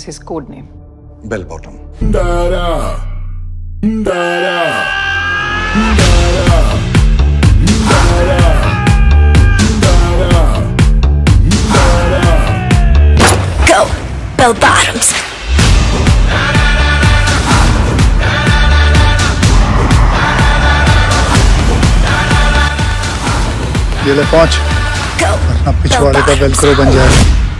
his code name. Bell bottom. Go, bell bottoms. ये ले 5 Go, अपना bell पिछवाड़े का bottoms. वेलक्रो बन जाएगा।